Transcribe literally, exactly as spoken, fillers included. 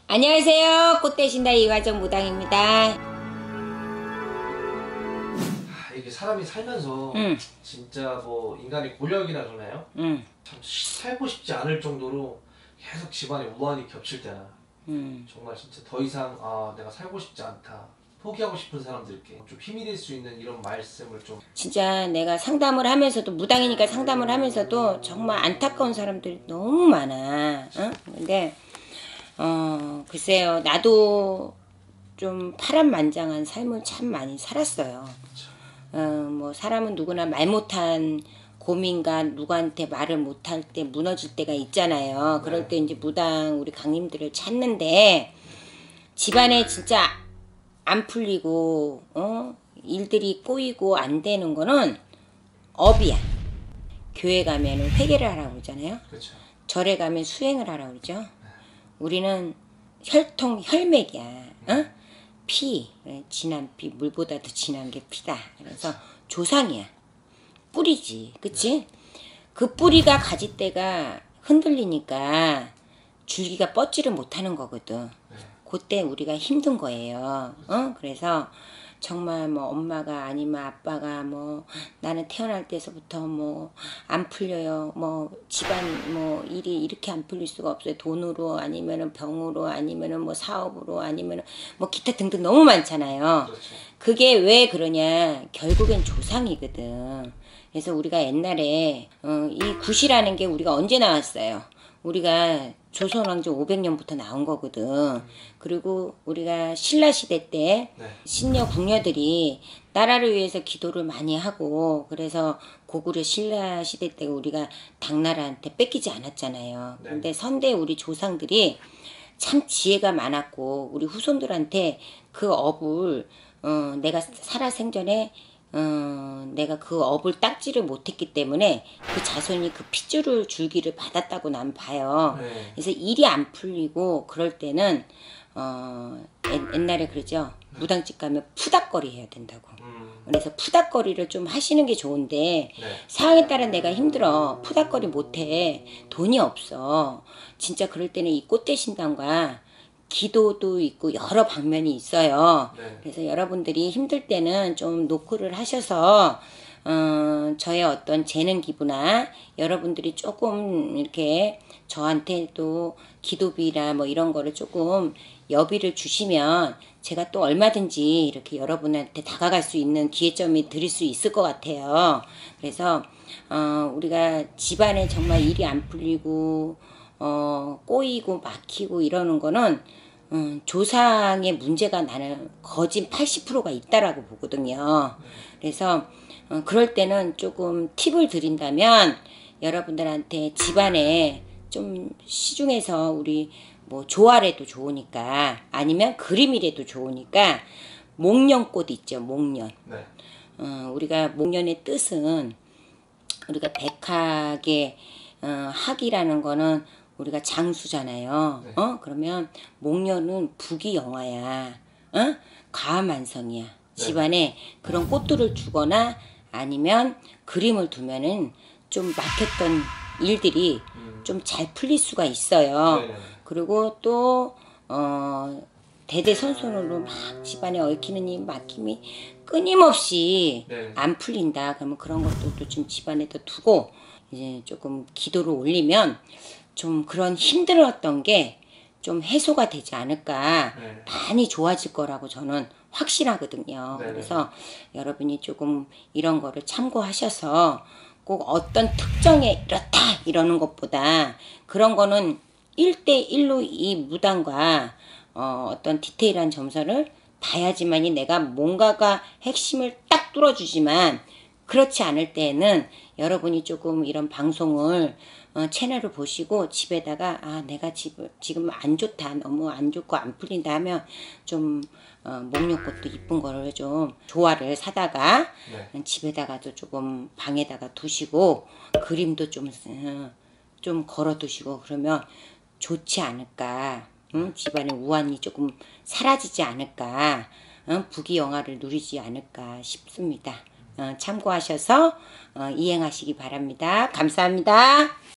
안녕하세요. 꽃 대신다 이화정 무당입니다. 아, 이게 사람이 살면서 응. 진짜 뭐 인간의 고력이라 그러나요? 응. 참 살고 싶지 않을 정도로 계속 집안에 우환이 겹칠 때나 응. 정말 진짜 더 이상 아 내가 살고 싶지 않다, 포기하고 싶은 사람들께 좀 힘이 될 수 있는 이런 말씀을 좀. 진짜 내가 상담을 하면서도 무당이니까 상담을 하면서도 정말 안타까운 사람들이 너무 많아. 어? 근데 어 글쎄요, 나도 좀 파란만장한 삶을 참 많이 살았어요. 어, 뭐 사람은 누구나 말 못한 고민과 누구한테 말을 못할 때 무너질 때가 있잖아요. 그럴 때 이제 무당 우리 강님들을 찾는데, 집안에 진짜 안 풀리고 어 일들이 꼬이고 안 되는 거는 업이야. 교회 가면은 회개를 하라고 그러잖아요. 그렇죠. 절에 가면 수행을 하라고 그러죠. 우리는 혈통 혈맥이야. 어? 피, 진한 피, 물보다도 진한 게 피다. 그래서 조상이야. 뿌리지, 그치? 그 뿌리가 가지때가 흔들리니까 줄기가 뻗지를 못하는 거거든. 그때 우리가 힘든 거예요. 어? 그래서 정말 뭐 엄마가 아니면 아빠가 뭐 나는 태어날 때서부터 뭐 안 풀려요. 뭐 집안 뭐 일이 이렇게 안 풀릴 수가 없어요. 돈으로 아니면은 병으로 아니면은 뭐 사업으로 아니면은 뭐 기타 등등 너무 많잖아요. 그렇죠. 그게 왜 그러냐? 결국엔 조상이거든. 그래서 우리가 옛날에 어, 이 굿이라는 게 우리가 언제 나왔어요? 우리가 조선왕조 오백 년부터 나온 거거든. 그리고 우리가 신라시대 때 네. 신녀 궁녀들이 나라를 위해서 기도를 많이 하고, 그래서 고구려 신라시대 때 우리가 당나라한테 뺏기지 않았잖아요. 네. 근데 선대 우리 조상들이 참 지혜가 많았고 우리 후손들한테 그 업을 어, 내가 살아생전에 어, 내가 그 업을 닦지를 못했기 때문에 그 자손이 그 핏줄을 줄기를 받았다고 난 봐요. 네. 그래서 일이 안 풀리고 그럴 때는 어, 옛, 옛날에 그러죠. 무당집 가면 푸닥거리 해야 된다고. 음. 그래서 푸닥거리를 좀 하시는 게 좋은데, 네. 상황에 따라 내가 힘들어. 푸닥거리 못해. 돈이 없어. 진짜 그럴 때는 이 꽃대신당과 기도도 있고 여러 방면이 있어요. 네. 그래서 여러분들이 힘들 때는 좀 노크를 하셔서 어, 저의 어떤 재능 기부나 여러분들이 조금 이렇게 저한테 또 기도비나 뭐 이런 거를 조금 여비를 주시면 제가 또 얼마든지 이렇게 여러분한테 다가갈 수 있는 기회점이 드릴 수 있을 것 같아요. 그래서 어, 우리가 집안에 정말 일이 안 풀리고 어, 꼬이고 막히고 이러는 거는 음, 조상의 문제가 나는 거진 팔십 퍼센트가 있다라고 보거든요. 그래서 어, 그럴 때는 조금 팁을 드린다면 여러분들한테 집안에 좀 시중에서 우리 뭐 조화래도 좋으니까 아니면 그림이래도 좋으니까 목련꽃 있죠. 목련. 네. 어, 우리가 목련의 뜻은 우리가 백학의 어, 학이라는 거는 우리가 장수잖아요. 네. 어? 그러면 목련은 부귀영화야. 어? 가만성이야. 네. 집안에 그런 꽃들을 주거나 아니면 그림을 두면은 좀 막혔던 일들이 음. 좀 잘 풀릴 수가 있어요. 네네. 그리고 또 어, 대대손손으로 막 집안에 얽히는 이 막힘이 끊임없이 네. 안 풀린다. 그러면 그런 것들도 좀 집안에다 두고 이제 조금 기도를 올리면 좀 그런 힘들었던 게 좀 해소가 되지 않을까. 네. 많이 좋아질 거라고 저는 확신하거든요. 네네. 그래서 여러분이 조금 이런 거를 참고하셔서 꼭 어떤 특정에 이렇다 이러는 것보다 그런 거는 일 대일로 이 무당과 어, 어떤 디테일한 점선을 봐야지만이 내가 뭔가가 핵심을 딱 뚫어주지만, 그렇지 않을 때에는 여러분이 조금 이런 방송을 어, 채널을 보시고 집에다가 아 내가 집, 지금 안 좋다, 너무 안 좋고 안 풀린다 하면 좀 어, 목련꽃도 이쁜 거를 좀 조화를 사다가 네. 집에다가도 조금 방에다가 두시고 그림도 좀, 어, 좀 걸어 두시고 그러면 좋지 않을까. 응? 집안의 우환이 조금 사라지지 않을까. 응? 부귀영화를 누리지 않을까 싶습니다. 어, 참고하셔서 어, 이행하시기 바랍니다. 감사합니다.